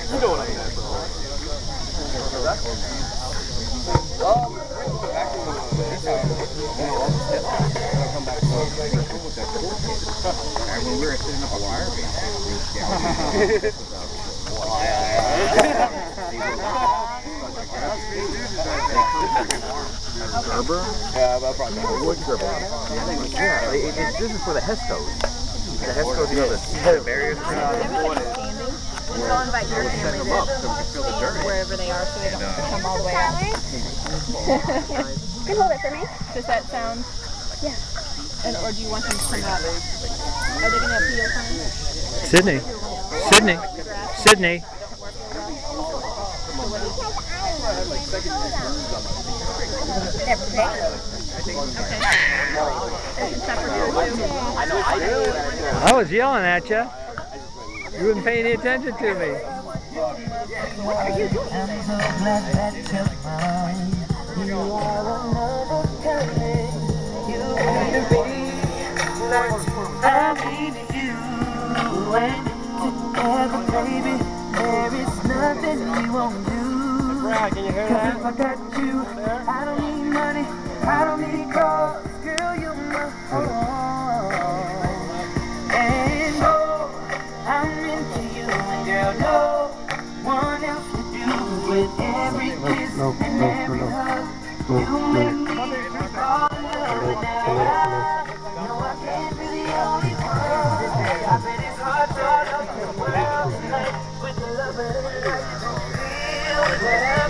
When we were setting up a wire base, Gerber? Yeah, that's probably wood gerber. Yeah, this is for the Hestos. The Hestos, you know, the barriers. And so I'll invite your Setting them up so we can feel the dirt. wherever they are so they don't have to come all the way out. You can hold it for me. Does that sound? Yeah. And or do you want them to come out? Are they going to have peel time? Sydney. Sydney. Sydney. I was yelling at you. You wouldn't pay any attention to me. What are you doing? I'm so glad that you're mine. You are another kind. You want to be like I need you. When together, baby, there is nothing we won't do. Cause if I got you, I don't need money, I don't need cars. Girl, you're my home. And oh, I'm into you, and girl, no one else would do. With every kiss and every hug, you make me fall in love. And no, I can't be the only one. I bet it's hard to love the world tonight with the love of the night. You don't feel whatever.